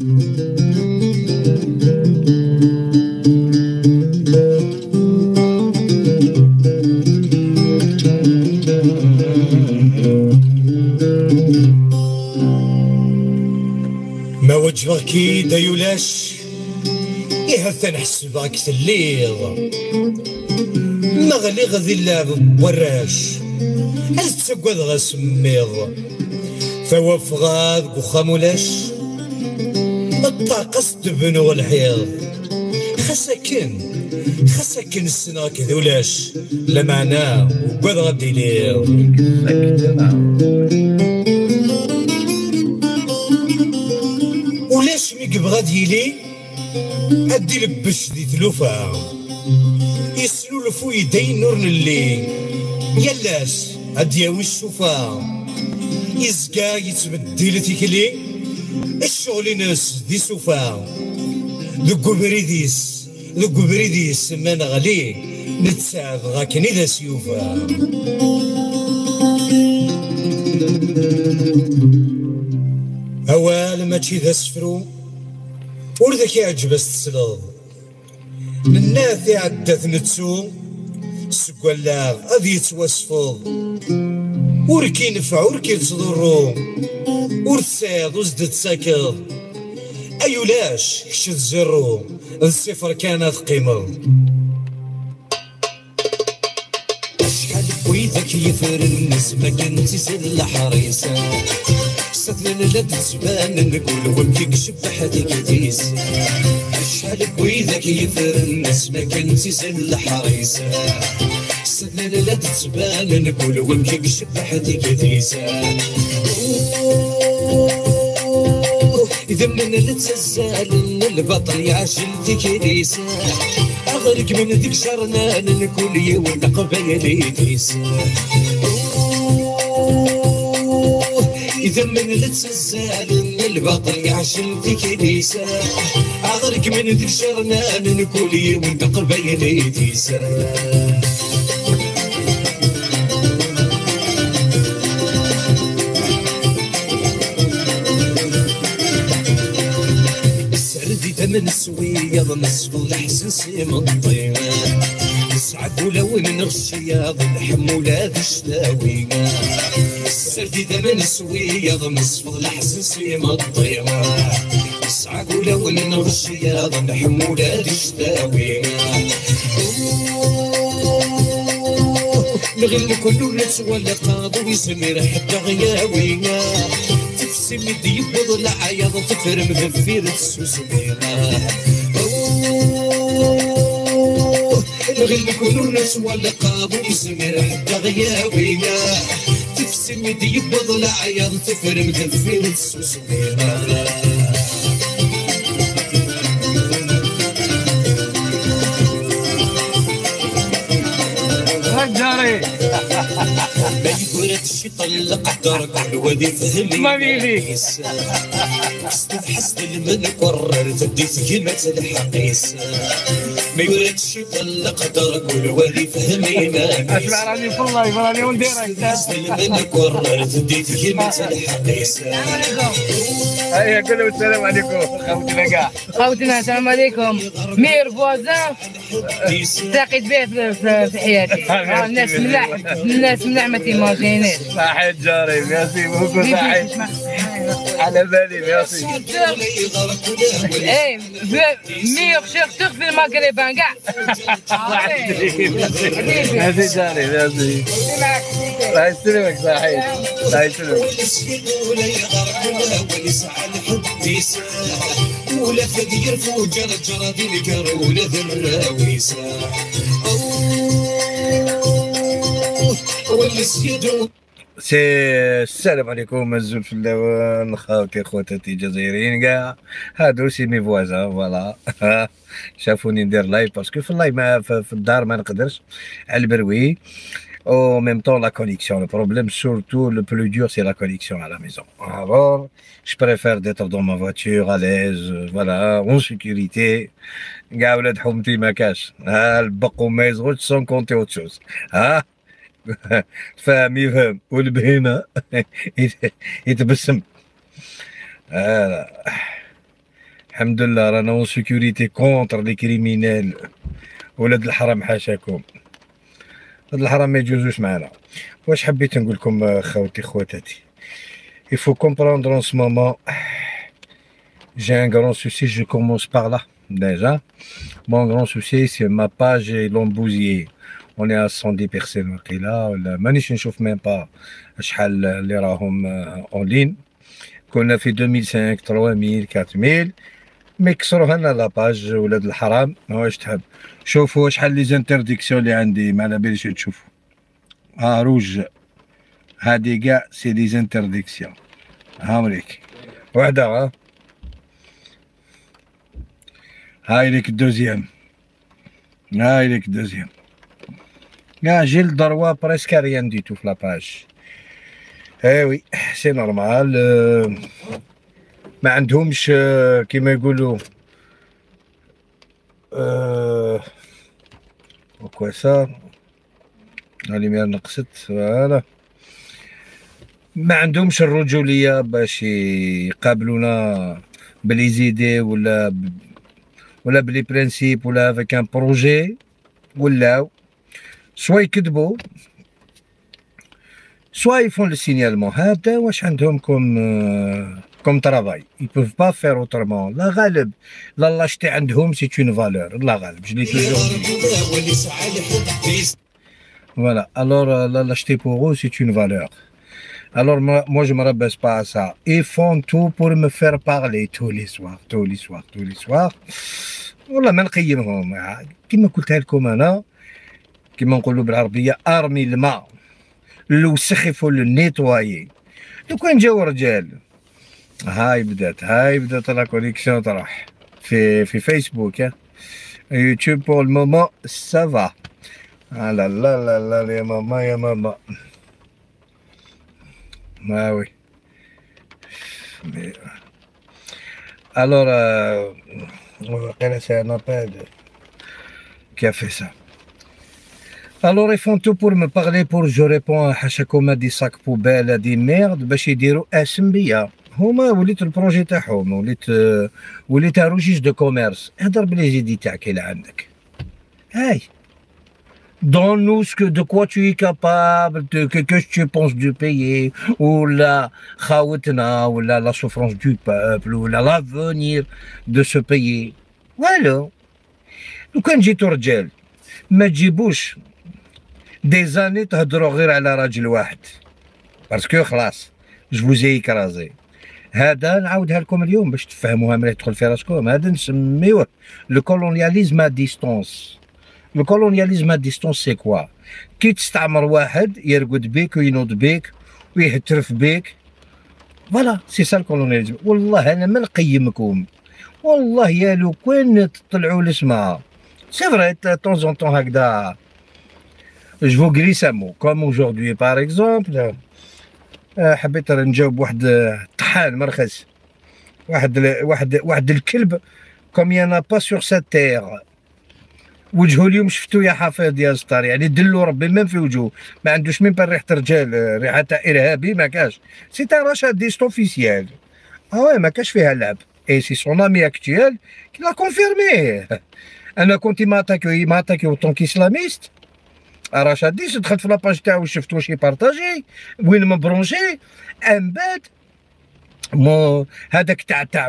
ما وجهك كي دايولاش يهث نحسبك تليض ما غلي غذي اللعب وراش هل تسقد غسميض ثوف غاذ وخامولاش الطاقس تبنو الحيض خسكن السنة كذولاش لا معناه وقد غدي ليض ولاش ميك بغادي لي ادي لبش دي ثلوفا يسلو لفو يدين نور اللي يلاش ادياوي الشوفا يزكا يتبدل تيكلي الشغل ناس دي سوفا ذو بريديس ما نغلي نتساعد غاكني ذا سيوفا هوال ماشي ذا سفرو ورذاك يعجب استسلظ الناس عدت نتسو سكوالاغ اذ يتوسفض وركي نفع وركي تصدرو ورتساعد وزدت ساكض ايولاش كشت زرو الصفر كانت قيمة شحال بويدك يفر الناس ما كنتي سل حريصة ستنا لا تبان نقول وكيك شبحتك تيس شحال بويدك يفر الناس ما كنتي سل حريصة ستنا لا تبان نقول وكيك شبحتك تيس إذا من التزال البطل يعشل في كنيسة أغرق من ذيك شرنان نقول يوم قبيلي تيسة إذا من التزال البطل يعشل في كنيسة أغرق من ذيك شرنان نقول يوم قبيلي تيسة من السوية نصف الحسن سيم الطينة نسعد ولو نغشيا الحمولة ذي الشتاوية السردي من السوية نصف الحسن سيم الطينة نسعد ولو نغشيا الحمولة ذي الشتاوية نغل كل نتولى قاضي ويسمير حتى غياوية مدي يبض العياض تفر مذفير السوسميرة الغل كل الناس ولا قاضي يسمير حتى غياوية تفسي مدي يبض العياض تفر مذفير السوسميرة جاري ما يقول الشيطان اللي قدر كل وادي فهمي ما بيلي استبحثت المن قرر تديت كلمة الحقيس ما يقول الشيطان اللي قدر كل وادي فهمي ما اسمع راني في اللايف راني ونديرك استبحثت المن قرر تديت كلمة الحقيس هيا كلهم السلام عليكم خوتنا كاع خوتنا السلام عليكم مير فوازان التقيت به في حياتي الناس ملاح ما تيماجينيش صحيح جاري ميرسي بوكو صحيح على بالي ميرسي ايه مير شيرتور في المغرب كاع ميرسي جاري ميرسي الله يسلمك صحيح الله يسلمك ولا تدير فوق جرى دي القر ولا ذراويسه السلام عليكم الزول في اللوان خاوتي خواتاتي الجزائريين كاع هادو سي مي فوازان فوالا شافوني ندير لايف باسكو في اللايف في الدار ما نقدرش على البروي او ميم طون لا كونيكسيون. Le problème surtout le plus dur c'est la connexion à la maison. Alors je préfère d'être dans ma voiture à l'aise, voilà, en sécurité. كاع ولاد حومتي ما كاش البق وما يزغوش سون كونتي اوت شوز فاهم يفهم والبهيمه يتبسم. الحمد لله رانا اون سيكوريتي كونتر لي كريمينال. ولاد الحرام حاشاكم، ولاد الحرام ما يجوزوش معنا. واش حبيت نقول لكم خوتي خواتاتي، il faut comprendre en ce moment j'ai un grand souci, je commence par là déjà. Mon grand souci c'est ma page et l'ont bousillé. On est à 110 personnes وقيلا ولا مانيش نشوف ميم با شحال اللي راهم اون لين. كنا في 2005 3000 4000 مي كسروها لنا لاباج. ولاد الحرام واش تحب شوفوا شحال لي زانترديكسيون اللي عندي، ما على باليش تشوفوا. روج هادي كاع سي دي زانترديكسيون. هاوليك وحده هاي ليك الدوزيام، هاي ليك الدوزيام. كاع جي لدروا بريسك ريان ديتو في لاباج. وي سي نورمال. ما عندهمش كيما يقولوا وكواسا ليمير نقصت فوالا. ما عندهمش الرجوليه باش يقابلونا بلي زيدي ولا بلي برانسيب ولا افيك ان بروجي، ولاو سوا يكذبوا سوا يفون لو سينيالمون. هذا واش عندهم كوم ترافاي. ils peuvent pas faire autrement. لا غالب لا لاشتي عندهم سي اون فالور. لا غالب je l'ai toujours dit. Voilà, alors la lâcheté pour eux c'est une valeur. Alors moi je me rabaisse pas à ça. Ils font tout pour me faire parler tous les soirs. والله ما نقيمهم. كيما قلتها لكم انا، كيما نقولوا بالعربيه ارمي الماء الوسخ يفو لو نيتوايي. لو كان جاو رجال هاي بدات لا كونيكسيون تروح في فيسبوك يوتيوب بور المومون سافا. لا لا لا لا يا ماما ما وي. alors c'est un appel qui a fait ça. Alors ils font tout pour me parler pour je réponds حاشاكم دي ساك بوبال دي ميرد باش يديروا اسم بيا. هما وليت البروجي تاعهم وليت روجيج دو كوميرس. هضر بلي زيدي تاعك اللي عندك. هاي donne-nous ce que de quoi tu es capable, que tu penses du pays, ou la khawatna, ou la souffrance du peuple, ou l'avenir de ce pays. Voilà. لو كان جيتو رجال ما تجيبوش دي زاني تهضروا غير على راجل واحد باسكو خلاص جو فوزي كرازي. هذا نعاودها لكم اليوم باش تفهموها ملي تدخل في راسكم. هذا نسميوه لو كولونياليزم ا ديستونس. لو كولونياليزم ا ديستونس سي كوا؟ كي تستعمر واحد يرقد بيك وينوض بيك ويهترف بيك. فوالا سي سا الكولونياليزم. والله انا ما نقيمكم، والله يا لو كان تطلعوا لسمها سي فري طون زون طون هكذا جو فو غريس ان مو كوم اجوردي بار اكزومبل. حبيت نجاوب واحد طحان مرخص، واحد الكلب كوم يانا با سور سات تيغ. وجهو اليوم شفتو يا حفيظ يا ستار، يعني دلو ربي ميم في وجهو ما عندوش ميم ريحه رجال، ريحه تاع ارهابي ما كاش. سي تاع راشا ديست اوفيسيال. وي ما كاش فيها اللعب. اي سي سون امي اكتويل كي لا كونفيرمي. انا كنت ماتاكي اون اسلاميست. راشا ديست دخلت في لاباج تاعو شفت واش يبارطاجي وين مبرونجي. من بعد هذاك تاع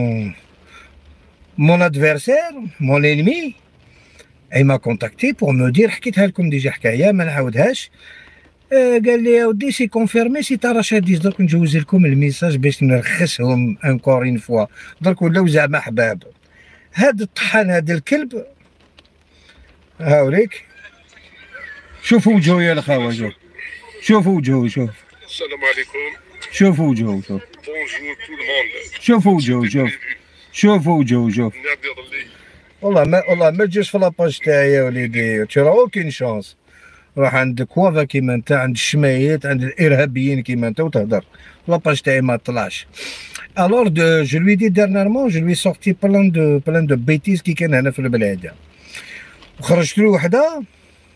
مون ادفيرسير مون انمي اي ما كونتاكتي بور مو دير. حكيتها لكم ديجا حكايه ما نعاودهاش. قال لي يا ودي سي كونفيرمي سي تاع رشاد ديس. درك نجوز لكم الميساج باش نرخصهم انكور اون فوا. درك ولاو زعما حباب. هاد الطحان هاد الكلب هاوليك شوفوا وجهو يا الخوا. شوفوا وجهو. شوف السلام عليكم. شوفوا وجهو. شوف بونجور تو الموند. شوفوا وجهو. شوفوا وجهو. والله ما تجيش في لاباج تاعي يا وليدي. ترى اوكين شانس. روح عند كوافا كيما انت، عند الشمايات، عند الارهابيين كيما انت وتهدر. لاباج تاعي ما طلعش. الور جو لوي دي ديرنيرمون جو لوي سورتي بلان دو بيتيز كي كان هنا في البلاد. وخرجت له وحده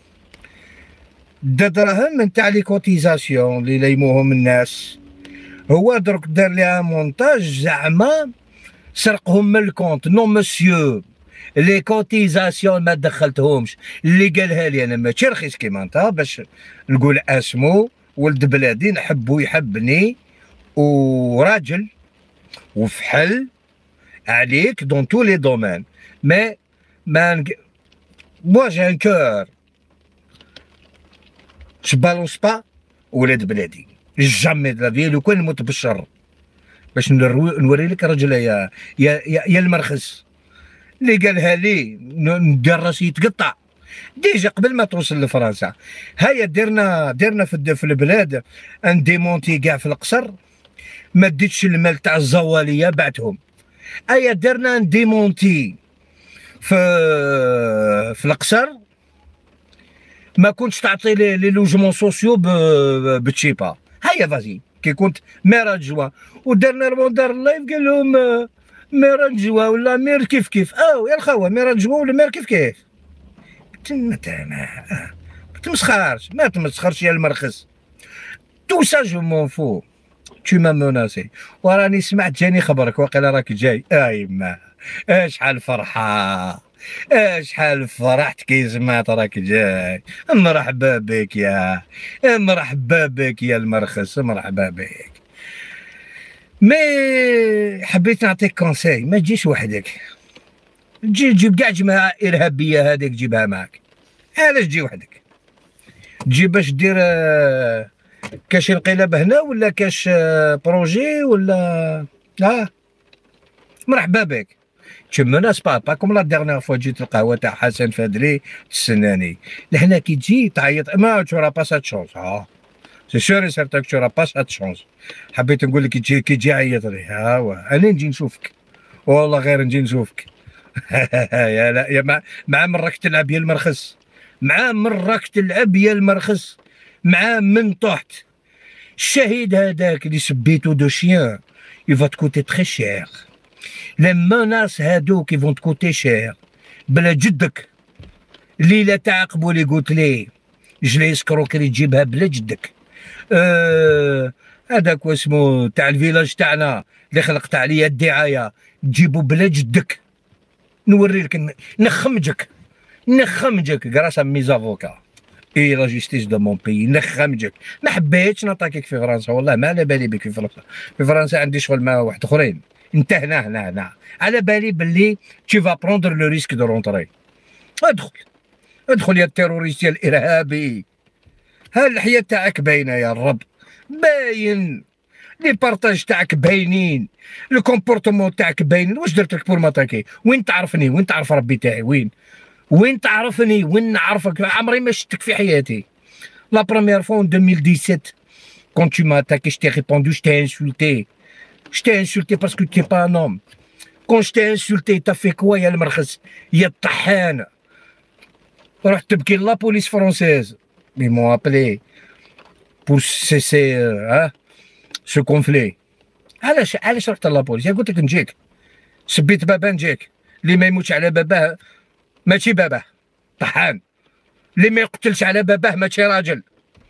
دا دراهم من تاع لي كوتيزاسيون اللي ليموهم الناس. هو درك دار ليها مونتاج زعما سرقهم من الكونت. نو مسيو، لي كوتيزاسيون ما دخلتهمش. اللي قالها لي انا ماشي رخيص كيما انت باش نقول اسمو ولد بلادي نحبو يحبني وراجل وفحل عليك دون تو لي دومين. مي moi j'ai un cœur je balance pas ولاد بلادي جامي د لا في. لو كان نموت بالشر باش نوري لك رجل يا المرخص اللي قالها لي ندير راسي يتقطع ديجا قبل ما توصل لفرنسا. هيا درنا في البلاد ان ديمونتي كاع في القصر، ما ديتش المال تاع الزواليه بعتهم. هيا درنا ان ديمونتي في القصر، ما كنتش تعطي لي لوجمون سوسيو بتشيبا. هيا فازي كي كنت ميرا جوا ودرنا الموندار اللايف قال لهم ميرا جوا ولا مير كيف كيف. يا الخوا ميرا جوا ولا مير كيف كيف. ما تمسخرش ما تمسخرش يا المرخص. تو سا جو مون فو تو ما مناسي. وراني سمعت جاني خبرك واقيلا راك جاي. يما شحال فرحة شحال فرحت كي سمعت راك جاي. مرحبا بك يا المرخص، مرحبا بك. مي حبيت نعطيك كونساي، ما تجيش وحدك، جيب كاع جماعة إرهابية هذيك جيبها معك. علاش تجي وحدك؟ تجي باش دير كاش انقلاب هنا ولا كاش بروجي ولا مرحبا بك. تشمناس با كوم لا ديرنيغ فوا جيت القهوه تاع حسن فادري تستناني. لهنا كي تجي تعيط ما تورا با سات شونس. سي سور سيرتاك تورا با سات شونس. حبيت نقول لك كي تجي عيط لي انا نجي نشوفك والله غير نجي نشوفك. يا لا يا مع من راك تلعب يا المرخص، مع من راك تلعب يا المرخص، مع من طحت. الشهيد هذاك اللي سبيتو دو شيان يفا تكوتي تخي شير. لي مناس هادوك يفون تكوتي شير. بلا جدك الليله تاع قبولي قلت لي جلي سكروكري تجيبها بلا جدك. هذاك واسمو تاع الفيلاج تاعنا اللي خلقت عليا الدعايه تجيبو بلا جدك. نوري لك نخمجك غراس ميز افوكا اي لا جوستيس دو مون بيي. نخمجك. ما حبيتش نطاكيك في فرنسا والله ما على بالي بك في فرنسا. في فرنسا عندي شغل مع واحد اخرين. انت هنا على بالي باللي تي فا بروندر لو ريسك دو رونتري. ادخل يا التيروريست يا الارهابي. ها اللحيه تاعك باينه يا الرب، باين لي بارطاج تاعك باينين، لو كومبورتمون تاعك باين. واش درت لك بور ماتاكي؟ وين تعرفني؟ وين تعرف ربي تاعي؟ وين تعرفني؟ وين نعرفك؟ عمري ما شفتك في حياتي. لا بروميير فوا 2017 quand tu m'as attaqué je t'ai répondu je t'ai insulté parce que tu n'es pas un homme. Quand je t'ai insulté t'as fait quoi يا المرخص يا الطحان؟ رحت تبكي لا بوليس فرونسيز ils m'ont appelé pour cesser ce conflit. علاش رحت لابوليس؟ قلت لك نجيك، سبيت بابا نجيك. اللي ما يموتش على باباه ماشي باباه طحان، اللي ما يقتلش على باباه ماشي راجل.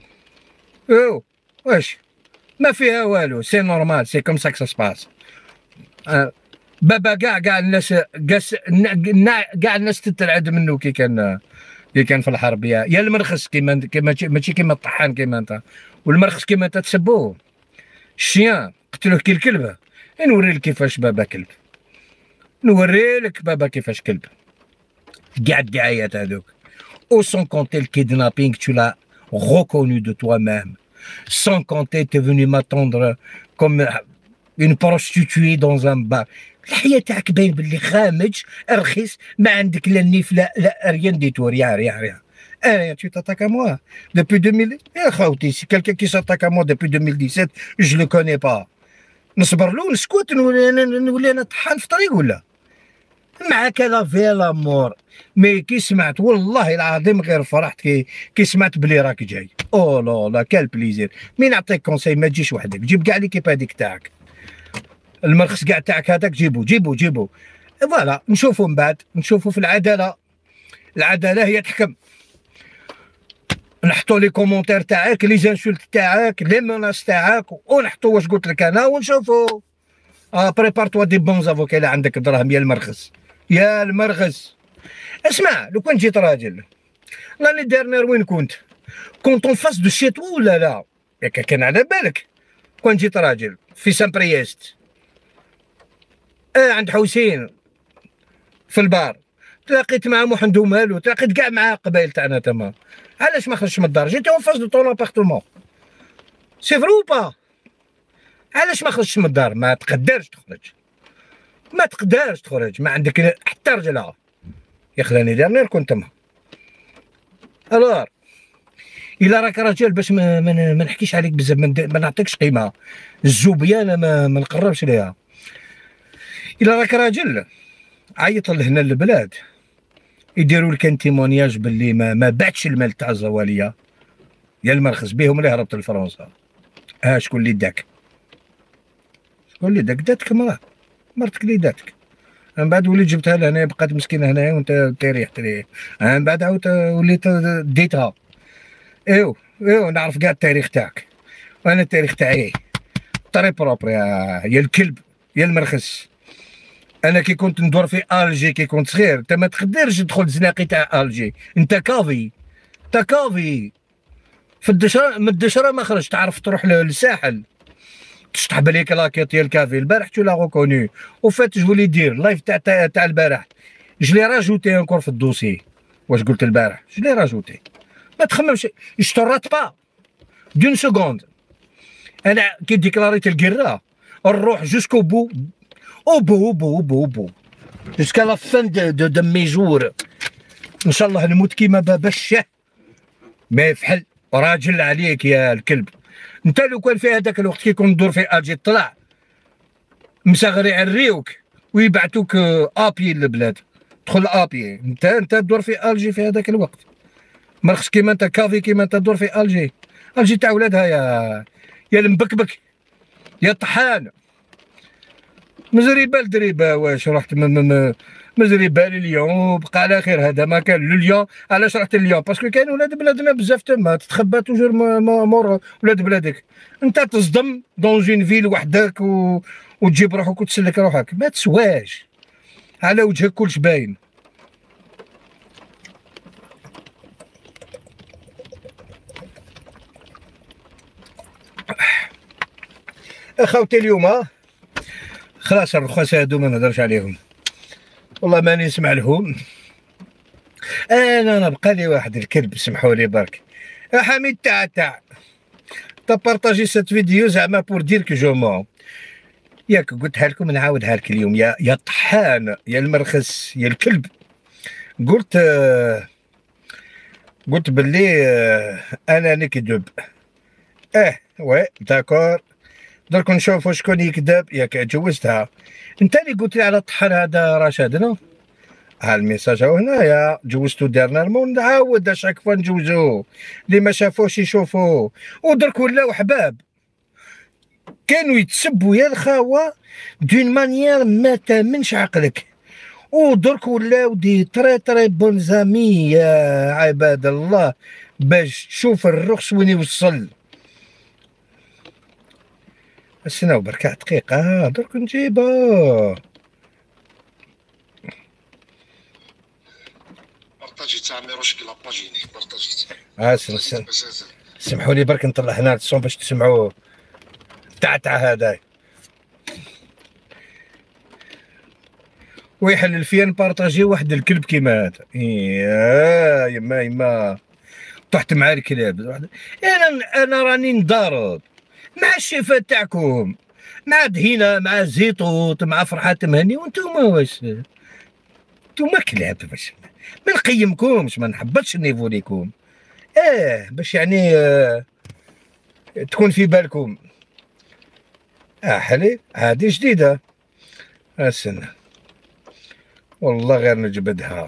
واش ما فيها والو، سي نورمال، سي كوم سا كو سا سباس. بابا كاع الناس كاع الناس تترعد منه كي كان في الحرب يا المرخص كيما ماشي كيما الطحان كيما انت، والمرخص كيما انت تسبوه. الشيان قتلوه كي الكلبه. نوري لك كيفاش بابا كلب، نوري لك بابا كيفاش كلب. كاع الدعايات هذوك او سون كونتي الكيدنابينغ tu l'as reconnu de toi-même. Sans compter t'es venu m'attendre comme une prostituée dans un bar. الحياة تاعك باين باللي خامج رخيص، ما عندك لا النيف لا ريان دي تو ريان. Tu t'attaques à moi depuis 2000. يا خوتي سي quelqu'un qui s'attaque à moi depuis 2017 je le connais pas. نصبر له نسكت نولي انا طحان في طريق ولا معاك لا فيلا مور. مي كي سمعت والله العظيم غير فرحت كي سمعت بلي راك جاي. لا لا كال بليزير. مي نعطيك كونساي ما تجيش وحدك، جيب كاع ليكيب هذيك تاعك، المرخص كاع تاعك هذاك جيبو فوالا. نشوفوا من بعد، نشوفوا في العداله هي تحكم. نحطوا لي كومونتير تاعك، لي زانسولت تاعك، لي مناس تاعك، ونحطوا واش قلت لك انا ونشوفوا. بريبار توا دي بون افوكا الا عندك دراهم يا المرخص يا المرخص. اسمع، لو كان جيت راجل لاني ديرنير وين كنت اون فاس دو شيتوا ولا لا؟ ياك كان على بالك كون جيت راجل في سان بريست عند حسين في البار، تلاقيت مع محمد مالو، تلاقيت كاع مع قبائل تاعنا تما، علاش ما خرجتش من الدار؟ جيت اون فاس دو طون ابارتمون، سي فرو با؟ علاش ما خرجتش من الدار؟ ما تقدرش تخرج، ما تقدرش تخرج، ما عندك حتى رجله. يا خلاني ديرنير كنت تما. الوغ الا راك راجل باش ما نحكيش عليك بزاف، ما نعطيكش قيمه، الزوبيه انا ما نقربش ليها. الا راك راجل عيط لهنا للبلاد يديروا لك تيمونياج باللي ما بعتش المال تاع الزواليه يا المرخص بهم اللي هربت لفرنسا. شكون اللي داك؟ شكون اللي داتك؟ مرتك اللي داتك. من بعد وليت جبتها لهنا، بقات مسكينه هنايا وانت تريح. من بعد عاود وليت ديتها. ايوا نعرف كاع التاريخ تاعك، وانا التاريخ تاعي طري بروبر يا الكلب يا المرخص. انا كي كنت ندور في الجي كي كنت صغير، انت ما تقدرش تدخل زناقي تاع الجي، انت كافي في الدشره، من الدشره ما خرجت، تعرف تروح للساحل تشطح بالك لاكيط ديال الكافي. البارح تو لا ريكوني وفات جو لي دير لايف تاع البارح، جو لي راجوتي انكور في الدوسي. واش قلت البارح؟ جو لي راجوتي، ما تخممش، جو تو رات با دون سكوند. انا كي ديكلاريت الكرة نروح جوسكو بو بو جوسكا لا فان دو مي جور، ان شاء الله نموت كيما بابا الشاه ما يفحل. راجل عليك يا الكلب. انت لو كان في هذاك الوقت كي كنت ندور في الجي طلع مسغر يعريوك ويبعتوك ابي للبلاد، تدخل ابي. انت تدور في الجي في هذاك الوقت، مرخص كيما انت كافي كيما انت تدور في الجي تاع ولادها يا المبكبك يا طحان. مزريبه لدريبه، واش رحت مزريبه لليون بقى على خير. هذا ما كان لليون. علاش رحت لليون؟ باسكو كاين ولاد بلادنا بزاف تما، تتخبى توجور مور ولاد بلادك. انت تصدم دون جون فيل وحدك وتجيب روحك وتسلك روحك، ما تسواش، على وجهك كلش باين. اخوتي اليوم خلاص الرخص هادو ما نهضرش عليهم، والله ماني نسمع لهم. انا بقى لي واحد الكلب، سمحوا لي برك. حميد تاع بارطاجي سات فيديو زعما بور دير كو جو مون. ياك قلتها لكم نعاودها لك اليوم يا طحان يا المرخص يا الكلب. قلت باللي انا نكذب. وي داكور، درك نشوفوا شكون يكذب. ياك جوزتها انت اللي قلت لي على الطحان هذا رشاد. نو ها الميساج هو هنايا، جوزتو ديرنالمون، نعاود اشاك فوا نجوزو، اللي ما شافوش يشوفوا. ودرك ولاو حباب، كانوا يتسبوا يا الخاوه دون مانيير ما تامنش عقلك، ودرك ولاو دي تري بون زامي يا عباد الله، باش تشوف الرخص وين يوصل. استناو برك دقيقة درك نجيبو. بارطاجي تاع ميروشكي لاباجيني بارطاجي. سمحوا لي برك نطلع هنا الصون باش تسمعوا تاع هذا. ويحلل فيا نبارطاجي واحد الكلب كيما هذا. يما طحت مع الكلاب. انا راني نضارب مع الشيفات تاعكم، مع دهينه، مع زيطوط، مع فرحات مهني، وانتوما واش؟ انتوما كلاب، باش ما نقيمكمش، ما نحبطش النيفو ليكم. باش يعني تكون في بالكم. حلي هادي جديده. استنى والله غير نجبدها.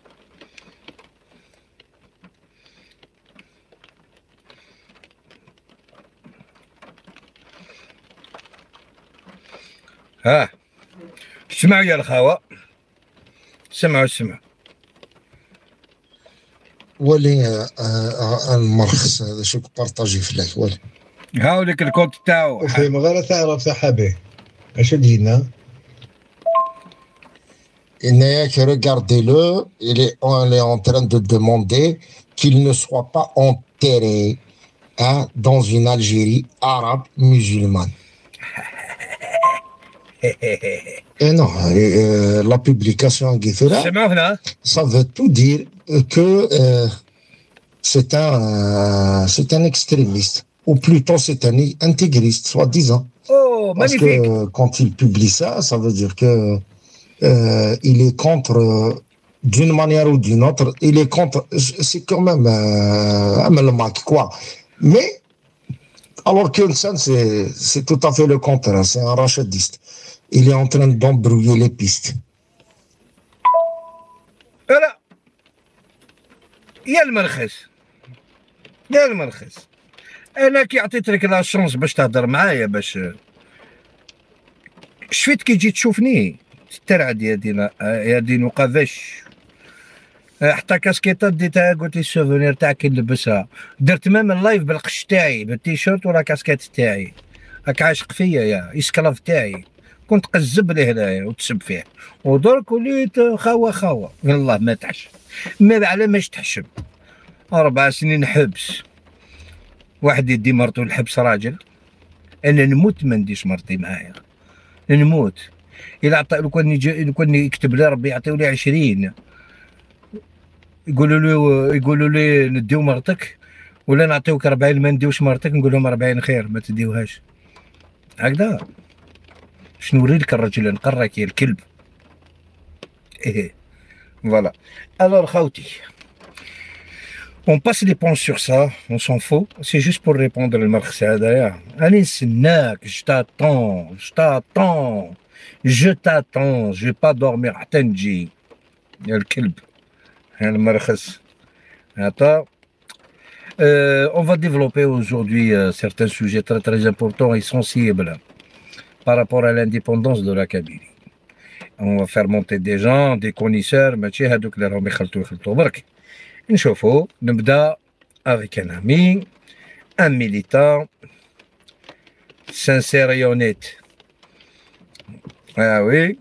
سمعوا يا الخاوة، سمعوا ولي المرخص هذا شوك بارطاجي فلاك ولي هاوليك الكونت تاعو. وفي غير تعرف صاحبي اش دينا regardez-le, on est en train de demander qu'il ne soit pas enterré hein, dans une Algérie arabe musulmane. Et non, la publication en Guéfera, ça veut tout dire que c'est un extrémiste, ou plutôt c'est un intégriste, soi-disant. Oh, parce magnifique. Que quand il publie ça, ça veut dire que il est contre, d'une manière ou d'une autre, il est contre, c'est quand même un Mac, quoi. Mais, alors que c'est tout à fait le contraire, c'est un rachadiste. Il est en train d'embrouiller les pistes. Voilà. يا المرخص يا المرخص انا كي عطيت لك لا شونس باش تهضر معايا باش شفت كي جيت تشوفني ترعد يا دينو قفش حتى كاسكيطه ديتها قلت لي السوفونير تاعك كي نلبسها درت مام اللايف بالقش تاعي بالتيشيرت ولا كاسكيط تاعي راك عاشق فيا يا اسكلاف تاعي كنت قزب ليه هنايا وتسب فيه ودرك وليت خاوه والله ما تحشم ما على ماش تحشم 4 سنين حبس واحد يدي مرتو الحبس راجل انا نموت ما نديش مرتي معايا نموت الا عطى لو كان يكتب لي ربي يعطيو لي 20 يقولوا لي نديو مرتك ولا نعطيوك 40 ما نديوش مرتك نقول لهم 40 خير ما تديوهاش هكذا باش نوري لك الرجل نقرك يا الكلب ايه فوالا الور خوتي on passe les ponts sur ça on s'en fout c'est juste pour répondre للمرخص هذايا راني نسناك je t'attends je vais pas dormir حتى نجي يا الكلب يا المرخص هاتا on va développer aujourd'hui certains sujets très importants et sensibles par rapport à l'indépendance de la Kabylie. On va faire monter des gens, des connaisseurs, ماشي هادوك اللي راهم يخلطوا برك. نشوفوا نبدا avec un ami, un militant, sincère et honnête. Ah oui.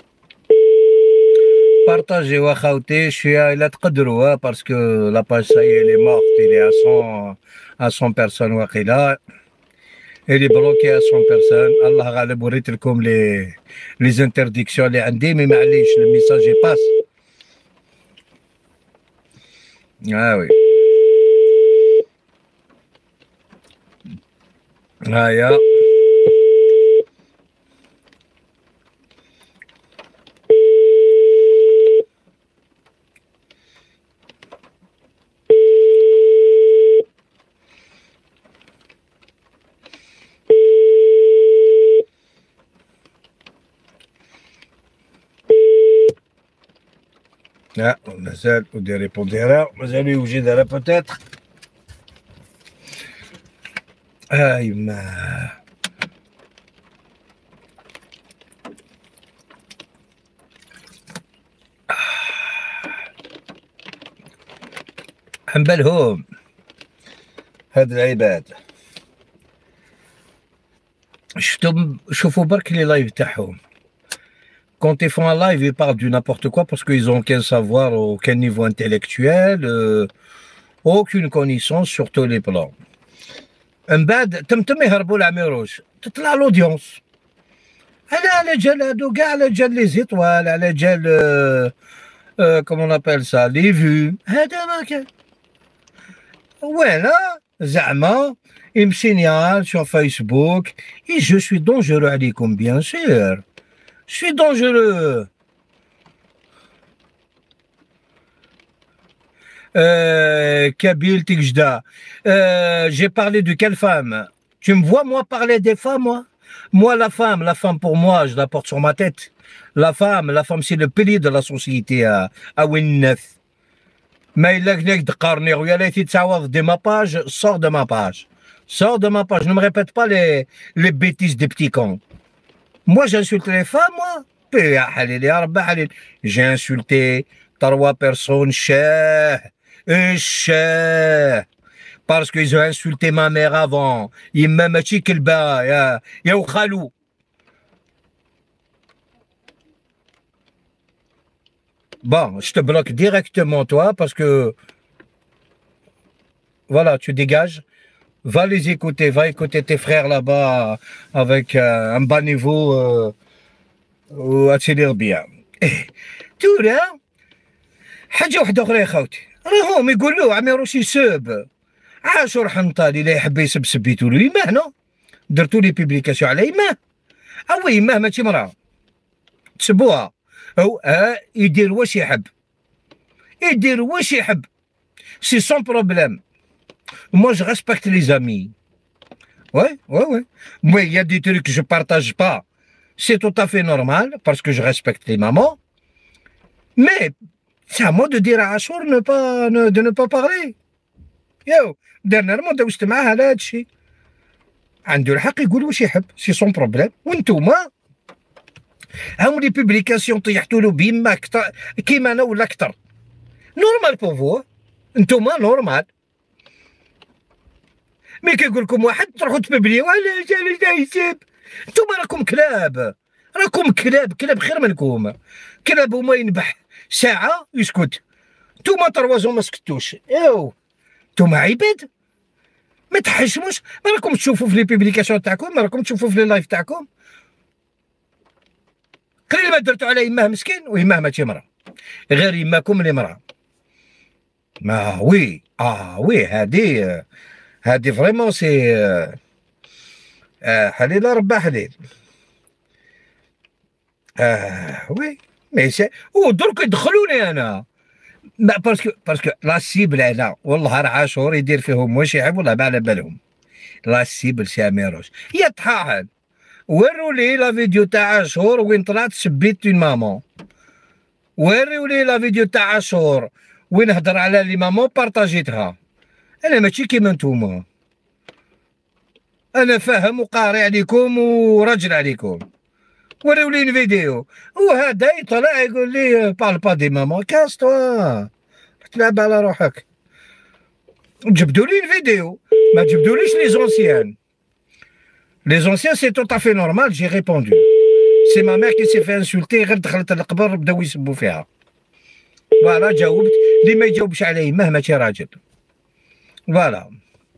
Partagez اخوتي شويه الا تقدروا parce que la page ça y est elle est morte, elle est à 100 personnes واقيلا. Elle est bloquée à 100 personnes. Allah غالب وريت لكم les interdictions اللي عندي مي معليش le message passe. Ah oui. هيا لا مازال ودي ريبونديرا مازال يوجد هذا بوتيتر ما حنبالهم هاد العباد شوفوا برك لي لايف تاعهم quand ils font un live, ils parlent du n'importe quoi parce qu'ils n'ont aucun savoir, aucun niveau intellectuel, aucune connaissance sur tous les plans. من بعد تم يهربوا العميروش تطلع l'audience. على جال هادو كاع على جال لي زيطوال على جال comment on appelle ça les vues هذا ما كان. وانا زعما يمشي sur Facebook et je suis dangereux عليكم bien sûr. Je suis dangereux. Kabyl Tikjda. J'ai parlé de quelle femme? Tu me vois, moi, parler des femmes, moi? Moi, la femme pour moi, je la porte sur ma tête. La femme, c'est le pilier de la société à Winnef. Mais il a de carnet, il a été de ma page, sors de ma page. Sors de ma page. Ne me répète pas les bêtises des petits cons. Moi, j'insulte les femmes, moi. J'ai insulté 3 personnes, parce qu'ils ont insulté ma mère avant. Ils m'ont dit qu'il y a Khalou. Bon, je te bloque directement toi parce que voilà, tu dégages. Va les écouter, va écouter tes frères là-bas avec un bas niveau وتسير بيا. تورا حاجة واحدة أخرى يا خوتي، راهم يقولوا عميروش يسب عاشور حنطالي لا يحب يسب سبيتو له يماه هنا درتو لي بيبليكاسيون على يماه أو يماه ماشي مرا تسبوها هو يدير واش يحب يدير واش يحب سي سون بروبليم. Moi, je respecte les amis. Ouais. Mais il y a des trucs que je partage pas. C'est tout à fait normal, parce que je respecte les mamans. Mais, c'est à moi de dire à Achour de ne pas parler. Yo, dernièrement, دوزت معاه على هادشي. عنده الحق يقول واش يحب، سي سون بروبليم. وانتوما هاهم لي بوبليكاسيون طيحتوا له بيما كيما انا ولا اكثر. نورمال بور فو. انتوما نورمال. مي كيقول لكم واحد تروحوا تببليو علاش يسب. نتوما راكم كلاب، راكم كلاب خير منكم. كلاب وما ينبح ساعة يسكت. نتوما تروازون ما سكتوش. ايوا نتوما عباد ما تحشموش. ما راكم تشوفوا في لي بيبليكاسيون تاعكم، ما راكم تشوفوا في لي لايف تاعكم. قليل ما درتو على يماه مسكين ويماه ماشي مرا، غير يماكم اللي مرا. ما وي هادي فريمون سي حليل ربا حليل. وي مي سي ودرك يدخلوني انا باسكو لا سيبل انا والله راه عاشور يدير فيهم واش يحب والله ما على بالهم. لا سيبل سي اميروش يطحن. وروا لي لا فيديو تاع عاشور وين طلعت سبيت اون مامون. وروا لي لا فيديو تاع عاشور وين هضر على لي مامون بارطاجيتها. انا ماشي كيما نتوما، انا فاهم وقاري عليكم وراجل عليكم. وراو لي الفيديو وهذا يطلع يقول لي بال با دي مامون كاس توا تلعب على روحك. جبدوا لي الفيديو ما جبدوليش لي زونسيان. لي زونسيان سي تو طافي نورمال. جي ريبوندو سي ما مير كي سي في انسولتي غير دخلت القبر بداو يسبوا فيها. فوالا جاوبت. اللي ما يجاوبش عليه مهما شي راجل. فوالا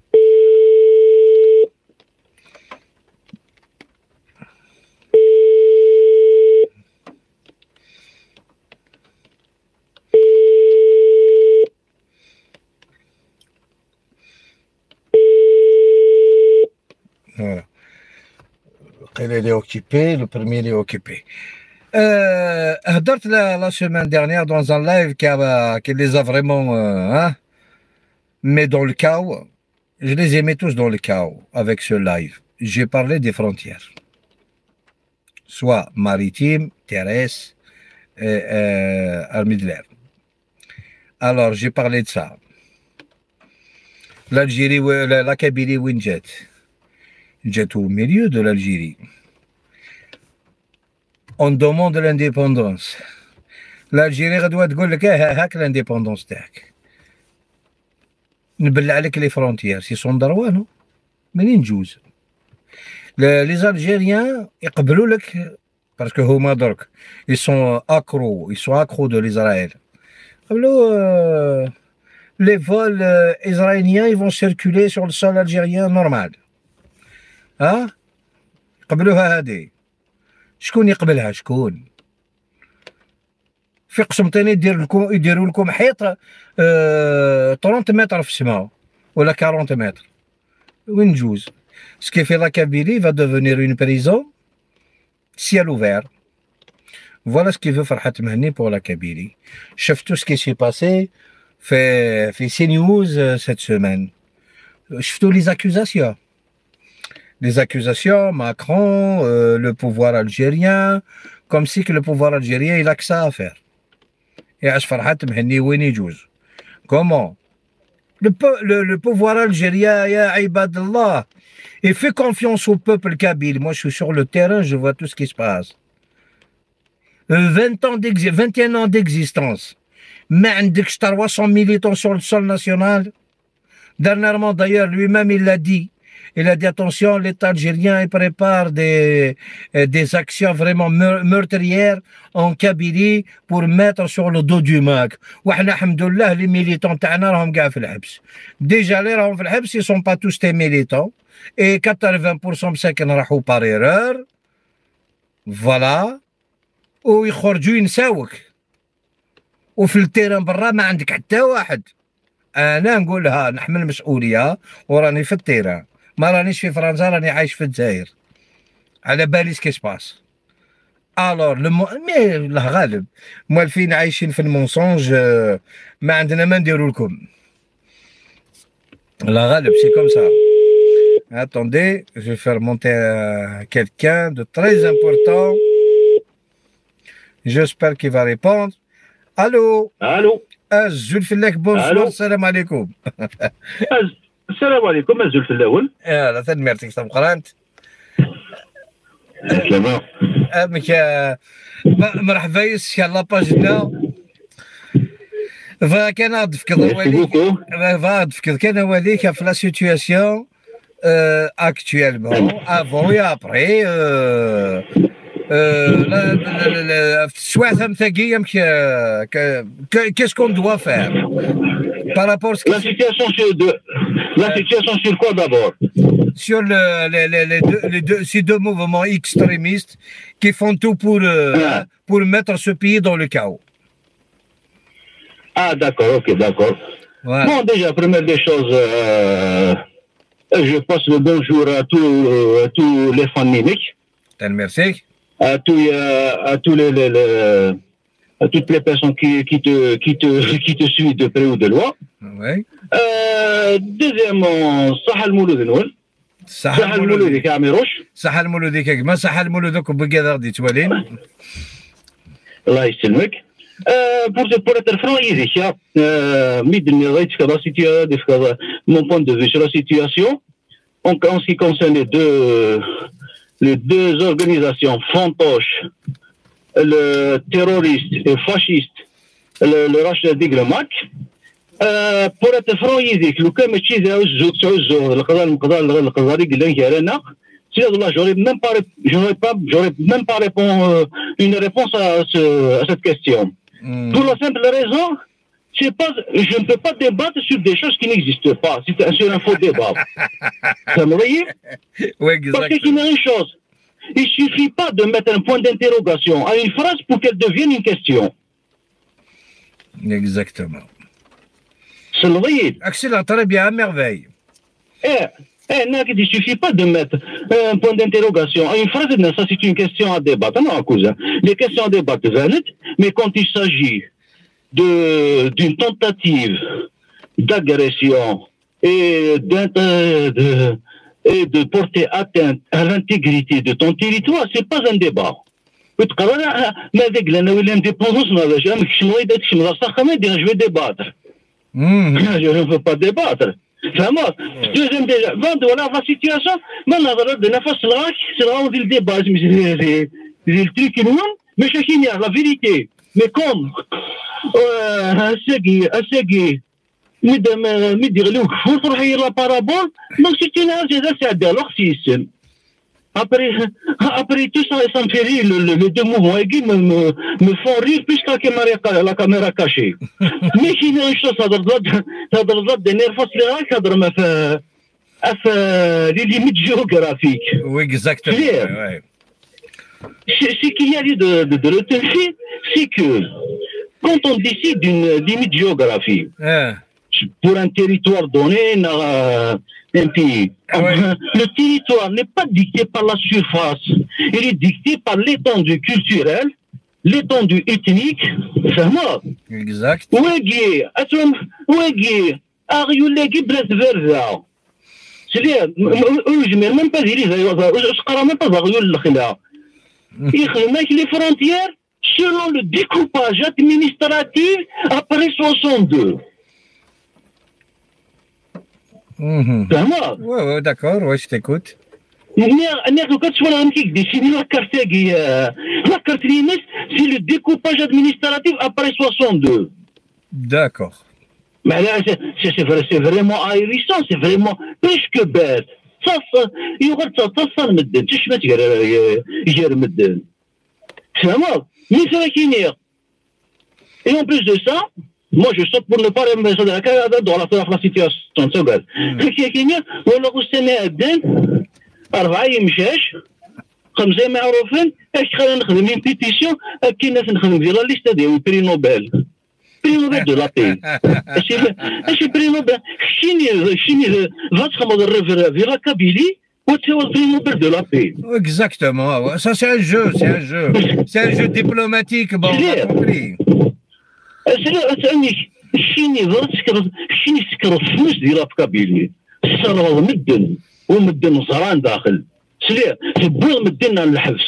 il est occupé, le premier est occupé. La semaine dernière dans un live qui les a vraiment mais dans le chaos. Je les ai mis tous dans le chaos avec ce live. J'ai parlé des frontières, soit maritimes, terrestres, armée de l'air. Alors j'ai parlé de ça. L'Algérie, la Kabylie, Winjet. Jet au milieu de l'Algérie. On demande l'indépendance. L'Algérie doit تقول لك هاك l'indépendance تاعك. نبلع عليك لي فرونتيير سي سون دروا نو منين نجوز. لي Algériens يقبلوا لك باسكو هما درك ils sont accros de l'Israël. قبلوا les vols israéliens ils vont circuler sur le sol algérien normal. يقبلوها هادي. شكون يقبلها؟ شكون؟ في قسنطينة يديروا لكم حيط 30 متر في السماء ولا 40 متر. وين نجوز؟ سكي في لا كابيلي va devenir une prison ciel ouvert. Voilà ce qu'il veut Farhat Mehni pour la Kabylie. شفتوا ce qui s'est passé في CNews cette semaine. شفتوا les accusations. Les accusations, Macron, le pouvoir algérien, comme si que le pouvoir algérien, il a que ça à faire. Et à Farhat Mehni, où il joue. Comment? Le pouvoir algérien, ya ibadallah, il fait confiance au peuple kabyle. Moi, je suis sur le terrain, je vois tout ce qui se passe. 21 ans d'existence. Mais on dit que 300 militants sur le sol national. Dernièrement, d'ailleurs, lui-même, il l'a dit. Il a dit attention, l'État algérien il prépare des actions vraiment meurtrières en Kabylie pour mettre sur le dos du MAC. وحنا الحمد لله les militants تاعنا راهم كاع في الحبس. Déjà les راهم في الحبس ils sont pas tous des militants et 80% مساكن راحوا par erreur. Voilà. ويخرجوا ينساوك. وفي التيران برا ما عندك حتى واحد. انا نقولها نحمل مسؤوليه وراني في التيران ما رانيش في فرنسا راني عايش في الجزائر على بالي سكي سباس الور مي الله غالب موالفين عايشين في المونسونج ما عندنا ما نديرو لكم الله غالب سي كوم سا attendez je vais faire monter quelqu'un de très important j'espère qu'il va répondre الو الزلفلاك بونسوار السلام عليكم السلام عليكم الزلفلاول لا تنمرتك سمقرانت سلامة مرحبا يس يلا باجنا فكان غادفكض كان هذيك في لا سيتوياسيون اكتويلمون افون اي ابري qu'est-ce qu'on doit faire par rapport à ce la situation sur quoi d'abord? Sur ces deux mouvements extrémistes qui font tout pour mettre ce pays dans le chaos. Ah d'accord, ok, d'accord. Voilà. Bon, déjà, première des choses, je passe le bonjour à tous les fans mimiques. Merci. À toutes les personnes qui te suivent de près ou de loin. Oui. Deuxièmement, Sahal Mouloud Noul. Sahal Mouloud Kamirouch. Sahal Mouloud Kagma, Sahal Mouloud Koubgadar Ditwalin. Allah يسلمك. Pour être franc, mon point de vue sur la situation, en ce qui concerne les deux organisations fantoches, le terroriste et fasciste, le Rachid Diglemac, pour être franc, j'aurais même pas une réponse à cette question. Pour la simple raison, je ne peux pas débattre sur des choses qui n'existent pas. C'est sur un faux débat. Ça me voyez? Parce qu'il y a une chose. Il ne suffit pas de mettre un point d'interrogation à une phrase pour qu'elle devienne une question. Exactement. Ça me voyez? Excellent, très bien, à merveille. Il ne suffit pas de mettre un point d'interrogation à une phrase, ça c'est une question à débattre. Non, cousin. Les questions à débattre viennent, mais quand il s'agit d'une tentative d'agression et de porter atteinte à l'intégrité de ton territoire, c'est pas un débat. Je vais débattre. Je ne veux pas débattre. Vraiment, deuxième déjà, voilà la situation, c'est là où il débat, le truc est loin, mais c'est la vérité. Mais comme, la parabole, donc c'est une c'est alors si après tout ça, ça me fait rire, les deux mouvements me font rire plus que la caméra cachée. Mais il y a une chose, ça doit d'énerver, les limites géographiques. Oui, exactement. Ce qu'il y a lieu de retenir, c'est que quand on décide d'une limite géographique, pour un territoire donné, un pays. Le territoire n'est pas dicté par la surface, il est dicté par l'étendue culturelle, l'étendue ethnique, vraiment. Exact. C'est-à-dire, je ne vais même pas dire, je ne même pas les frontières selon le découpage administratif après 62. Ouais, d'accord, ouais, je t'écoute. La carte limite, c'est le découpage administratif après 62. D'accord. Mais là, c'est vraiment ahurissant, c'est vraiment plus que bête. يغير تصل مدن تشمت يجير مدن فهمت مي ساكينير et en plus de ça moi je saute pour ne pas dans la situation تقعد كاينين ولا غوستنا ابدان 4 يمشاش 5 معروفين اش خلينا نخدم من بيتيسيون كي الناس نخدم في لا ليست ديال بري نوبل دو لا بي اش بري نوبل شيني فات خمد الريفر في لا كابيلي وتسوى بري نوبل دو لا بي Exactement, ça c'est un jeu, c'est un jeu diplomatique, bon, on a compris. اسالني شيني سكر الفلوس ديال كابيلي الثروه مدن ومدن زران داخل سليه تبوغ مدنا للحبس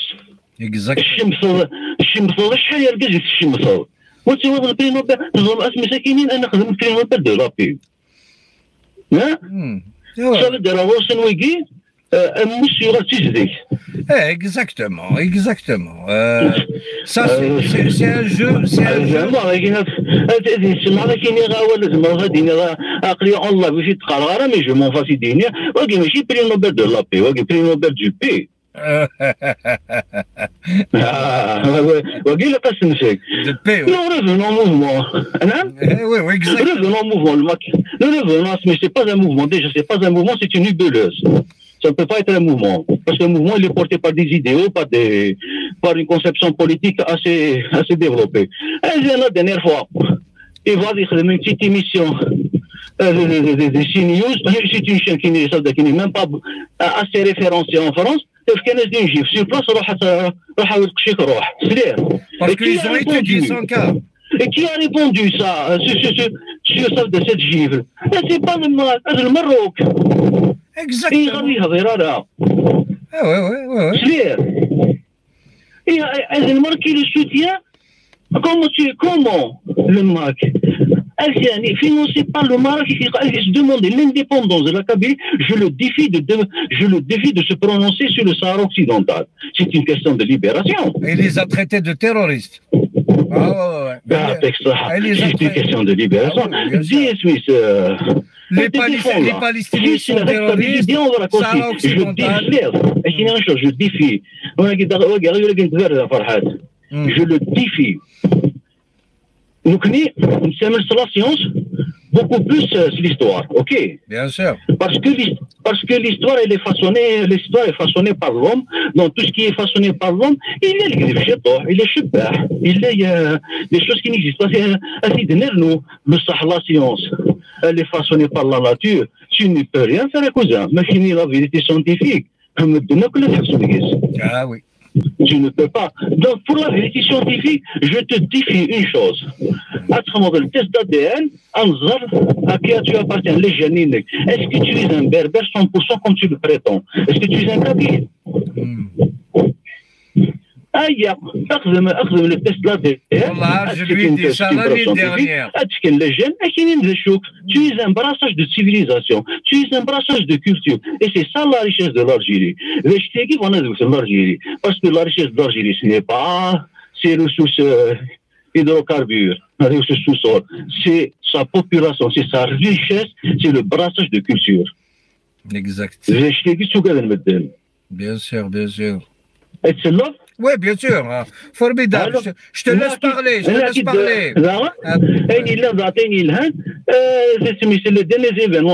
الشمس شحال يرقز الشمس وتسوى البري نوبل نظام مساكينين انا خدمت بري نوبل دو لابي ها صافي دار روسن ويكي monsieur Ratisdik. Exactement. Ça, c'est un jeu. Mais je m'en fasse idée. Je suis prix Nobel de la paix, prix Nobel du paix. Nous revenons au mouvement. Oui, exactement. Revenons au mouvement. Mais c'est pas un mouvement. Déjà, c'est pas un mouvement, c'est une nébuleuse. Ça ne peut pas être un mouvement. Parce qu'un mouvement, il est porté par des idéaux, par une conception politique assez développée. Et la dernière fois, il va dire une petite émission de CNews. C'est une chaîne qui n'est même pas assez référencée en France. Sur place, parce qu'ils ont étudié son cas. Et qui a répondu ça, sur de cette gifle? C'est pas le Maroc. Exactement. Et le Maroc qui le soutient, comment le Maroc financé par le Maroc qui se demande l'indépendance de la Kabylie, je le défie de se prononcer sur le Sahara occidental. C'est une question de libération. Il les a traités de terroristes. C'est une question de libération. Les Palestiniens sont terroristes. Sahara occidental. Je défie. Je le défie. Nous connaissons la science beaucoup plus l'histoire, ok? Bien sûr. Parce que l'histoire est façonnée par l'homme. Dans tout ce qui est façonné par l'homme, il y a des choses qui n'existent pas. Le la science, elle est façonnée par la nature. Tu ne peux rien faire à cause. Mais finir la vérité scientifique, ah oui. Tu ne peux pas. Donc, pour la vérité scientifique, je te défie une chose. À travers le test d'ADN, à qui tu appartiens, les génines. Est-ce que tu es un berbère 100% comme tu le prétends? Est-ce que tu es un kabyle? Aïe, أخذ le test d'ADN. Je lui ai dit ça l'année dernière. Tu es un brassage de civilisation. Tu es un brassage de culture. Et c'est ça la richesse de l'Algérie. L'Algérie. Parce que la richesse de l'Algérie, ce n'est pas ses ressources hydrocarbures, ses sous-sols. C'est sa population, c'est sa richesse, c'est le brassage de culture. Exact. Bien sûr. Et c'est là. Oui, bien sûr. Formidable. Je te laisse parler. C'est le dernier événement.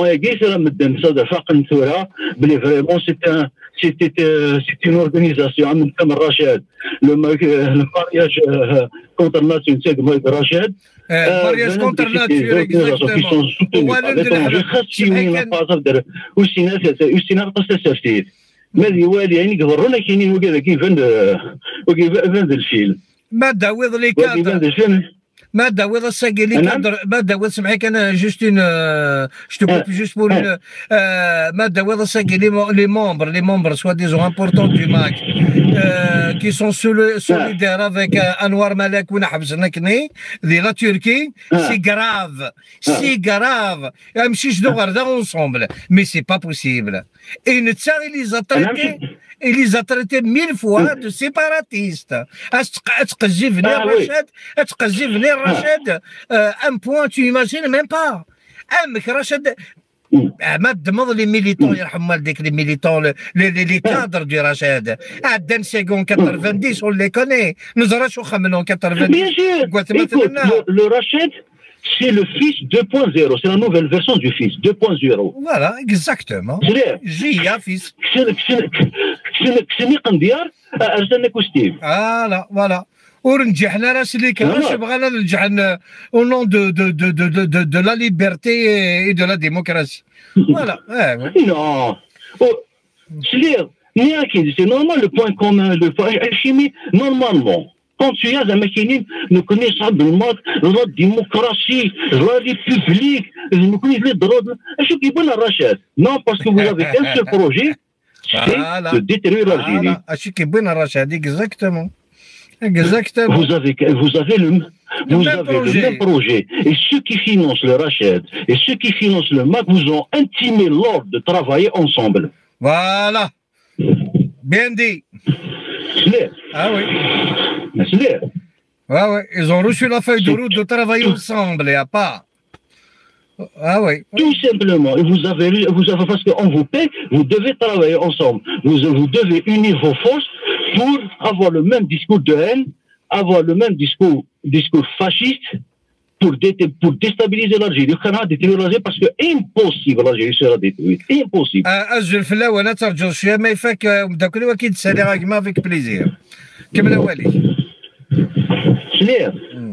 C'est une organisation. Le mariage contre nature, c'est le Rachid. mariage contre nature, exactement. ماذا يوالي يعني قبرونا كاينين وكيفان الفيلم ما داوض لي كادر ما داوض الساقي كادر ما داوض سمحيك انا جوست اون جو جوست بور ما داوض الساقي لي ممبر سوا ديزون امبورطون دو ماك كي سون سوليدير افيك انوار ملاك وين حبسنا كني دي لا تركي سي غراف ماشي شنو غردا اونسومبل مي سي با بوسيبل اي نتا il les a traités 1000 fois de séparatistes. Un point, tu n'imagines même pas. Rachid, ما تدمض لي ميليتون يرحم والديك لي ميليتون لي كادر دي رشاد عدن سيكون 90 on les connaît نزرا شو خمنون 90 Bien sûr. قلت Écoute, مثلا le Rachid, c'est le fils 2.0. C'est la nouvelle version du fils 2.0. فوالا اكزاكتومون C'est جي يا فيس كسني قنديار ارسلنا كوستيف. فوالا ورنجحنا راس اللي كان واش بغينا ننجح او نون دو لا ليبرتي اي دو لا ديموكراسي فوالا Non. C'est normal le point commun, le point alchimie, normalement. Quand tu as un mécanisme, nous connaissons la démocratie, la république, nous connaissons les droits. Est-ce qu'il y a un rachat? Non, parce que vous avez un seul projet, c'est de détruire l'Algérie. Est-ce qu'il y a un rachat? Exactement. Exactement. Vous avez le même projet. Et ceux qui financent le rachat et ceux qui financent le MAC vous ont intimé l'ordre de travailler ensemble. Voilà. Bien dit. Ah oui. Ah oui. Ils ont reçu la feuille de route de travailler ensemble, il n'y a pas. Ah oui. Tout simplement. Et vous avez parce qu'on vous paie, vous devez travailler ensemble. Vous devez unir vos forces pour avoir le même discours de haine, avoir le même discours fasciste pour déstabiliser l'Algérie. Détruire l'Algérie parce que impossible l'Algérie sera détruite. Impossible. أجل في الأول أنا ترجع شوية ما يفك داك اللي أكيد تسالي راك ما فيك بليزير. كمل أولي. Clair.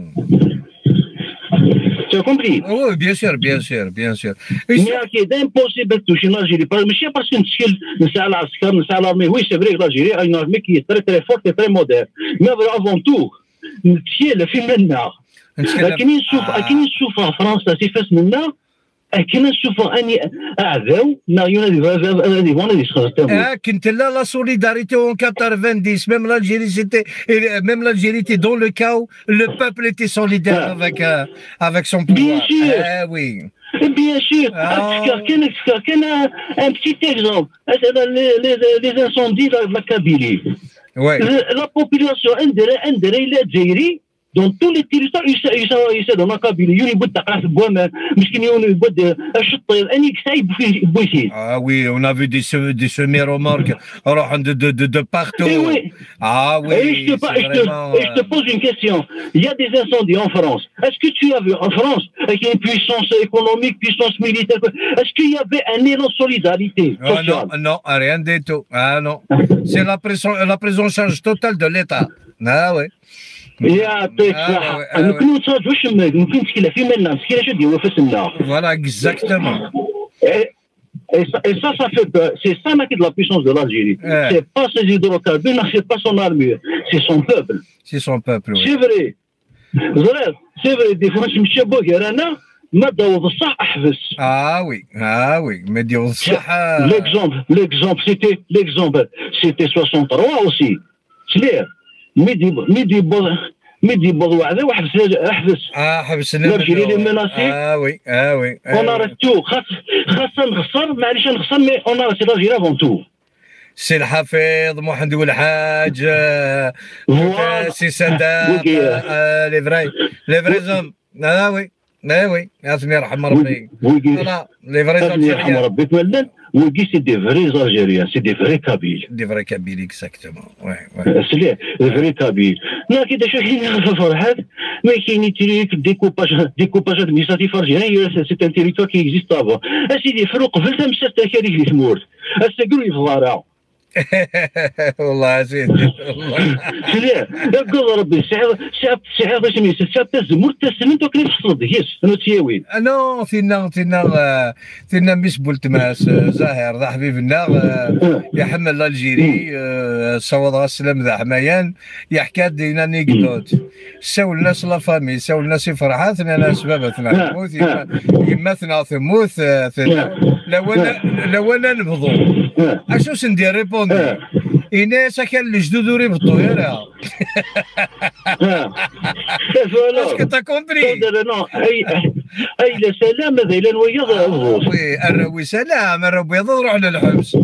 Tu as compris? Oui, bien sûr. Mais c'est impossible de toucher l'Algérie. ماشي parce que نسعى العسكر نسعى l'armée. Oui, c'est vrai que l'Algérie a une armée qui est très très forte et très moderne. Mais avant tout, نتشيل في منا. كاين نشوفها فرنسا سيفاس منا كاين نشوفها اني اعداو هذه يسخرتهم كنت لا سوليداريتي اون 90 même l'Algérie était dans le chaos le peuple était solidaire avec son pouvoir. Oui. Bien sûr. كاين un petit exemple les incendies de la Kabylie. La population اندري الجزائري dans tous les territoires يساعدوا ما Kabylie يبدا تقع في بوامان مسكين يبدا الشطير اني كسايب في بويسيد. Ah oui, on a vu des semi-remorques de partout. Ah oui. Et je te pose une question. Il y a des incendies en France. Est-ce que tu as vu en France avec une puissance économique, puissance militaire, est-ce qu'il y avait un élan de solidarité sociale? Non, rien du tout. Ah non. C'est la prise en charge totale de l'État. Ah oui. يعطيك الصحة. نكونوا نتفرجوا واش ممكن مشكلة في مالنا مشكلة شو ديالو في السنة. Voilà, exactement. Et ça fait peur. C'est ça qui est de la puissance de l'Algérie. C'est pas ses hydrocarbures, c'est pas son armure, c'est son peuple. C'est son peuple, oui. C'est vrai. C'est vrai. Des fois, je me suis dit, أنا ما داوض الصح أحبس. Ah oui. ما داوض الصح. L'exemple, c'était 63 aussi. C'est clair. ميدي بوض وعده وحبس حبسنا الجيري لي مناسي. وي اون اريتو خاصنا نخسر معليش نخسر مي اون اريتي الجيري افون تو. سي الحفيظ محمد الحاج سي سادات لي فري زوم. وي ياسمي يرحم ربي. فوالا لي فري زوم يرحم ربي تولد. وي سي دي فري الجيريان سي دي فري كابيل. دي فري كابيل اكزاكتومون. وي سي دي فري كابيل. لا كي شو كاين فرحات ما كاين تريك ديكوباج ادمينستراتيف الجيريان سي ان تيريتوار كي اكزيست افون. اسيدي فروق قبل تمشات هذيك اللي تموت اسكروا في الضارع. والله سيدي والله سلام يقول ربي سعر باش سعر تزمر تسنن توكلي في الصد يس انا تياوين نو ثينا مش بولتماس زاهر ذا حبيبنا يحمل الجيري صوض السلام ذا حمايان يحكي دينا نيكدوت ساول الناس لا فامي ساول الناس فرحات انا سبابتنا تموت يماتنا تموت لو انا نبضو اشو سندير ريبوندي إناس كان الجدود يربطوا يا اسكو تا كومبري اي لا سلام هذا الا نويض الروي سلام الرويض روح للحبس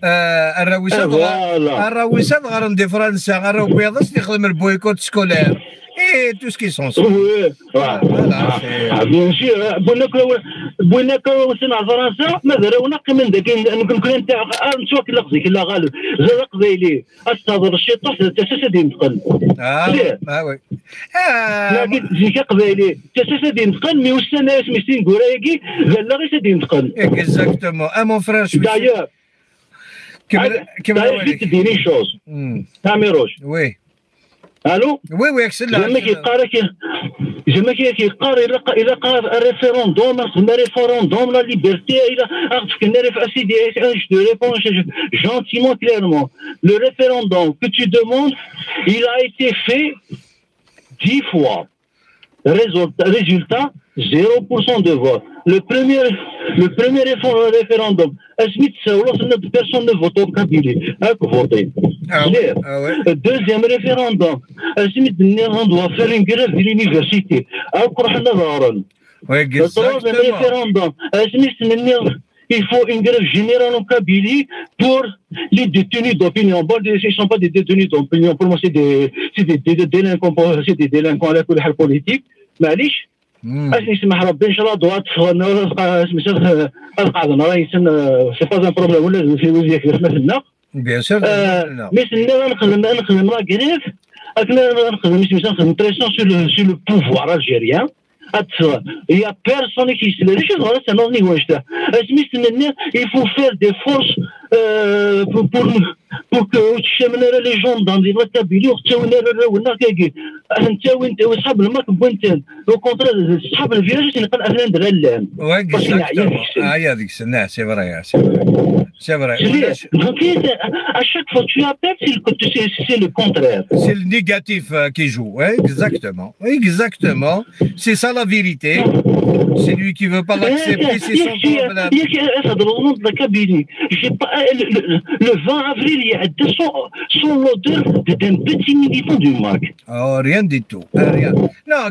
الرويسات غير ندي فرنسا الرويض يخدم البويكوت سكولير اي تو سكي سون بيان سور بغينا كنسنا فرنسا ما دراونا كما كنا نتاع نتوما كلا قصدي كلا غالب زاد قضيلي استاذ الشيطان تاسس ديال نتقل وي لكن زيك قبايلي تاسس ديال نتقل مي وسنا سميتين كوراكي لا غير ديال نتقل اكزاكتومون مون فرير دايوغ كيما جيت ديري شوز تاميروش وي الو وي اكسلون زعما كيقارا زعما كيقارا الى قرا الريفيروندوم ريفيروندوم لا ليبرتي الى كنا في اسيدي جو ريبون gentiment clairement le référendum que tu demandes il a été fait 10 fois résultat 0% de voix le premier référendum personne ne vote au Kabylie voté le deuxième référendum on doit faire une grève de l'université le troisième référendum il faut une grève générale en Kabylie pour les détenus d'opinion. Bon, ils ne sont pas des détenus d'opinion. Pour moi, c'est des délinquants à la politique. معليش اش نسمح ربي ان شاء الله دوات سي با ان بروبليم ولا لازم في وزيك مثلنا بيان سور مي سنا نخدم لا كريف نخدم بريسيون سور لو بوفوار الجيريان il y a personne qui se les choses voilà c'est non niveau il faut faire des forces pour que les gens dans des Kabylie وصحاب الماك بوينتين au contraire صحاب الفيلاج تنقل افلام درالان هي هذيك السنه سي فري سي فري donc à chaque fois tu appelles c'est le contraire c'est le négatif qui joue exactement c'est ça la vérité c'est lui qui veut pas l'accepter c'est son problème le 20 avril il y a 200 l'odeur d'un petit militant du MAC rien du tout rien non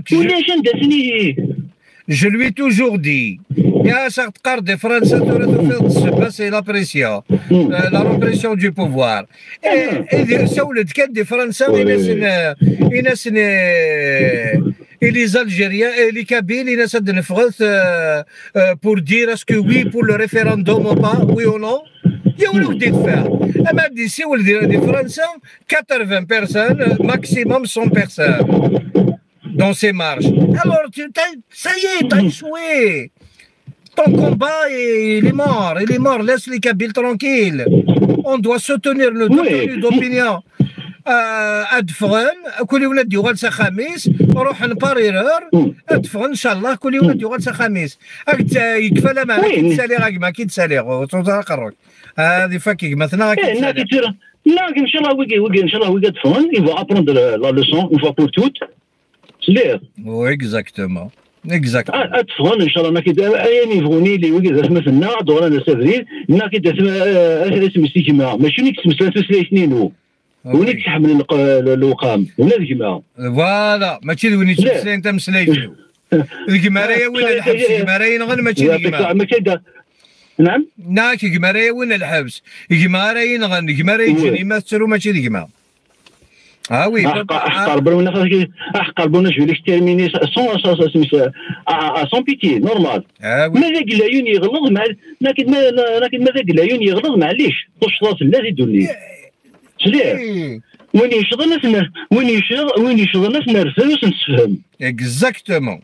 je lui ai toujours dit يا ساعة قرد فرنسا c'est la pression la répression du pouvoir سولت كان فرنسا وناس et les Algériens et les Kabyles ils essaient de نفغث pour dire est-ce que oui pour le référendum ou pas oui ou non يا ولو بديت فيها اما ديسي ولدي فرنسا 80 personnes maximum 100 personnes dans ces marches alors ça y est t'as échoué ton combat il est mort laisse les Kabyles tranquilles on doit soutenir le détenu d'opinion ادفغن كل ولاد يغلس خميس روح نباريرور ادفغن ان شاء الله كل ولاد يغلس خميس يكفى لا ما كيتسالي راك ما كيتسالي قروك هذه فكيك مثلا لا ان شاء الله وي ادفغن il va apprendre la leçon une fois pour toutes clair exactement ادفغن ان شاء الله ما كيدير ايامي فغوني اللي وقت مثلنا دوران سفريل ما كيدير اسم سيكما ماشي نيك اسم 3 سنين ونيك تحمل الوقام ولا الجماعه فوالا ماشي ونيك تمسلي انت مسلي الجماريه ولا الحبس الجماريه نغن ماشي الجماعه نعم ناك الجماريه ولا الحبس الجماريه نغن الجماريه جيني ماستر وماشي الجماعه وي احقر برونا جو ليك تيرميني سون بيتي نورمال ماذا قال عيون يغلظ مع لكن ماذا قال عيون يغلظ معليش طش راس لا زيدوني سليه وين يشغل ناس نرسل ونسفهم اكزاكتومون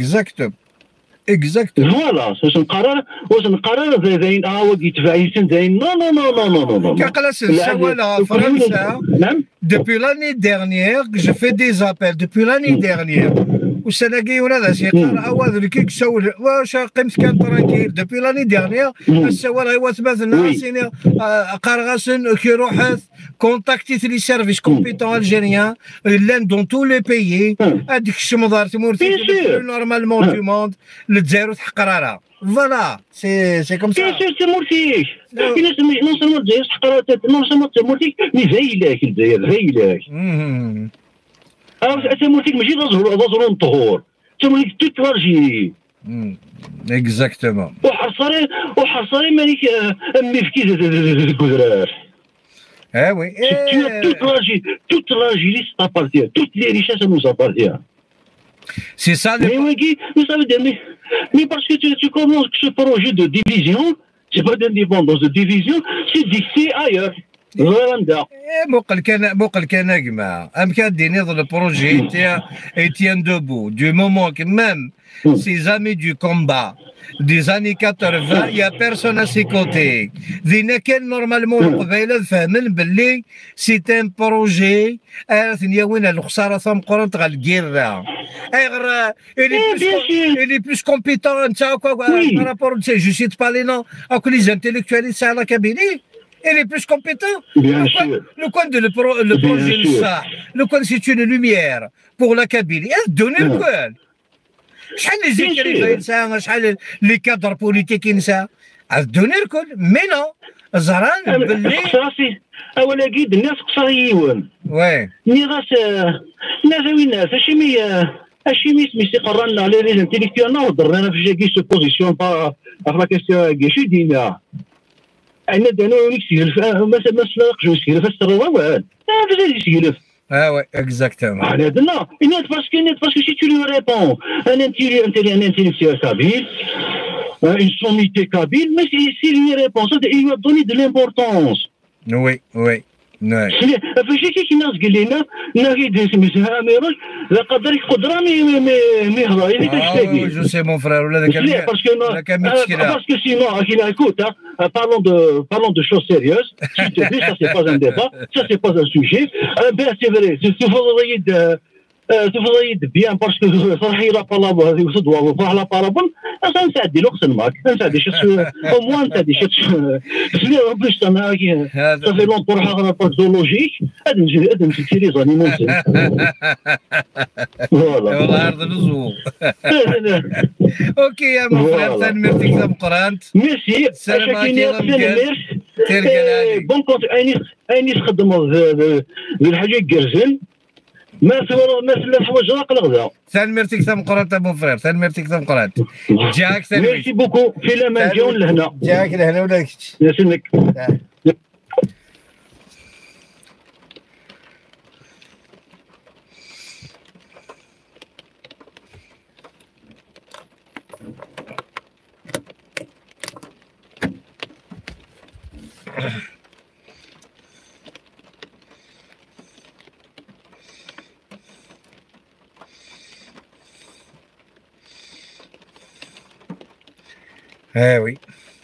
فوالا واش نقرر زين وقت تفايسن زين نو كقلاس السواله فرنسا depuis l'année dernière je fais des appels depuis l'année dernière والسناقي ولا شي قرا هذا كيك سول واش قيمت كان ترانكيل دوبي لاني ديرنيير السوال هو تبعثنا سيني قرغاسن كي روحت كونتاكتيت لي سيرفيس كومبيتون الجيريان لان دون تو لي بيي هذيك الشمضار تمورتي نورمالمون دو موند للجزائر تحقرارها فوالا سي كوم سا بيان سور تمورتيك نون سولمون الجزائر تحقرات نون سولمون تمورتيك مي زايلاك الجزائر زايلاك تمورتيك ماشي ظهور الطهور تمورتيك توت لارجيري اكزاكتومون وحصري مالك امي في كيزه الكدرات وي toute l'Algérie s'appartient toutes les richesses nous appartiennent C'est ça. Mais oui, ça veut dire, mais parce que tu commences ce projet de division, c'est pas d'indépendance, de division, c'est dicté ailleurs. Rwanda. موقل كان يا جماعه ام كان ديني le projet tient debout du moment que même ses amis du combat des années 80 il y a personne à ses côtés دينا كان نورمالمون القبائل فاهمين باللي سي ان بروجي ثانيه وين الخساره ثم قرنت غير الكيرا غير il est plus compétent انت par rapport je cite pas les noms à les intellectuels ça la Kabylie. Il est plus compétent. Bien sûr. Le coin de le projet de ça, le coin c'est une lumière pour la Kabylie. Elle donne le coin. شحال لي زيكري انسان شحال لي كادر بوليتيك انسان donne le coin. Mais non. زران باللي قصاصي اولا كيد الناس قصريون. وي. ناس وين الناس اشي مي سي قرانا لي انتيليكتوالنا ودرنا في جاكي سو بوزيسيون با لا كيسيون كيشي دينا. أنا دانو يسيلف مثلا جو يسيلف السروة وعاد فاش يسيلف ouais exactement أنا دنا نيت باسكو سي تو لو ريبون أنا انتيليكتوال كابيل une sommité kabyle mais si lui répond ça il lui a donné de l'importance oui فشي كي الناس قال لنا ناري سميتها اميراج لا قدر يقدر مي هضر اللي تشتاقي جو سي مون فرير ولا باسكو سينو كي écoute parlons de choses sérieuses s'il te plaît ça c'est pas un débat ça c'est pas un sujet ben c'est vrai تفضل bien parce que صراحه لا بارابول هذه وصدوا وفرح لا بارابول اصلا نساعدي لوقسن معك نساعدي او موان نساعدي سمي بليش انا صافي لونطور حاجه باثولوجيك هذا نمشي لي زانيمون فوالا والله عرض الزو اوكي يا مفرد تنمرتك مقرانت ميرسي السلام عليكم بون كونت اني تخدموا الحاجه كرزن ما سلا حوايج راه قلق ثان ميرتيك ثم قرات ابو فرير ثان ميرتيك ثم قرات جاك ثان ميرسي بوكو في الامان جاون لهنا جاك لهنا ولا كشت يسلمك Ah oui.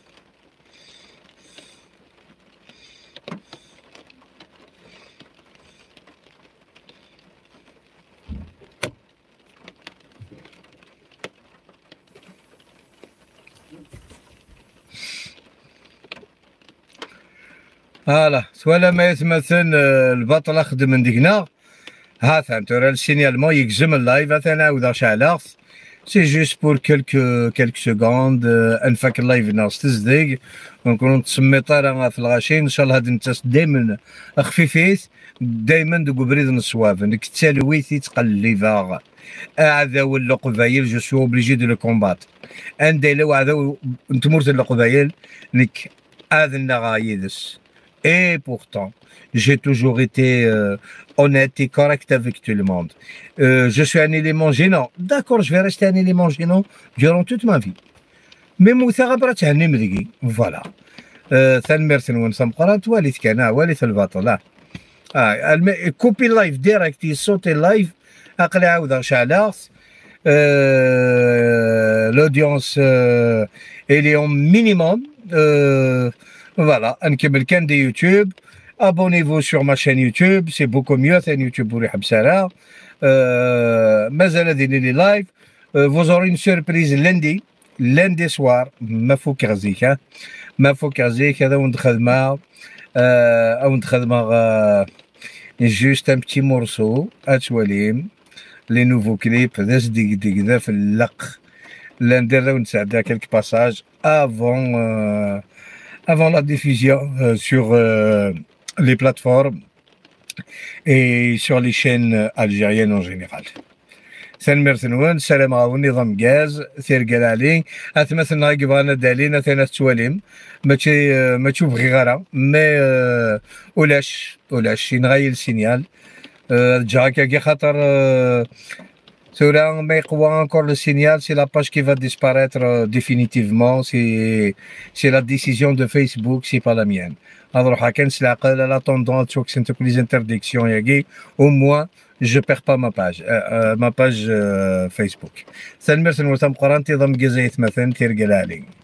فوالا سوالا ما يتمثل البطل اخذ من ديكنا ها ثاني ترى السينيالمون يجزم اللايف انا عاود شعلاغ سي جوست بور كلك سكوند انفاك اللايف ناس تصدق ونكونوا نتسميطا في الغاشي ان شاء الله هاد الناس دائما خفيفيت دائما دوك بريد نصواف انك تالويتي تقلبا عذاو القبايل جو سو اوبليجي دو لو كومبات عندي لو عذاو نتمرت القبايل نك هذا غايدس et pourtant j'ai toujours été honnête et correct avec tout le monde. Je suis un élément gênant. D'accord, je vais rester un élément gênant durant toute ma vie. Mais voilà. ثنمرتن ونسمقرات والد كان والد البطل كوبي لايف ديريكت يصوتي اللايف اقلع عاود شعلاص l'audience elle est au minimum voilà نكمل كان دي يوتيوب abonnez-vous sur ma chaîne YouTube c'est beaucoup mieux ثاني يوتيوب وريحب سارة مازال ديري لي لايف vous aurez une surprise lundi soir ما فوق غزيك ما فوق غزيك هذا وند خدمة او ند خدمة جوست ان بتي مورسو اتواليم لي نوفو كليب داز ديك ذا في اللق لا ندير ونساعدها كلك باساج avant la diffusion sur les plateformes et sur les chaînes algériennes en général. ثنمرتنون السلام عليكم نظام غاز ثيرقال علي مثلا يبغانا دالينا ثنا تواليم ما تشوف غير غيرها ما ولاش نغير السينيال جاكا كي خاطر Cela mais encore le signal, c'est la page qui va disparaître définitivement. C'est la décision de Facebook, c'est pas la mienne. Alors, la tendance, c'est que les interdictions, au moins, je perds pas ma page Facebook. Salut, merci, nous sommes 40 ans de Gazaït, مثلا تيرجع علي.